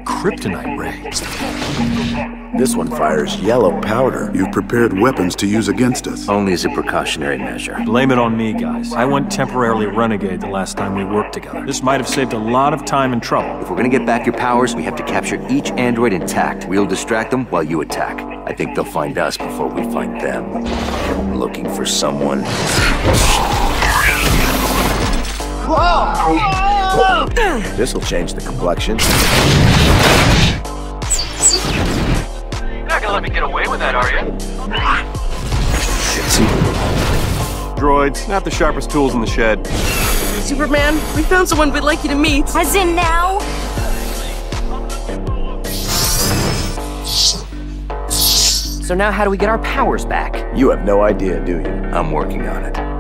kryptonite ray. This one fires yellow powder. You've prepared weapons to use against us. Only as a precautionary measure. Blame it on me, guys. I went temporarily renegade the last time we worked together. This might have saved a lot of time and trouble. If we're gonna get back your powers, we have to capture each android intact. We'll distract them while you attack. I think they'll find us before we find them. I'm looking for someone. Whoa! This'll change the complexion. You're not gonna let me get away with that, are you? Droids, not the sharpest tools in the shed. Superman, we found someone we'd like you to meet. As in now? So now how do we get our powers back? You have no idea, do you? I'm working on it.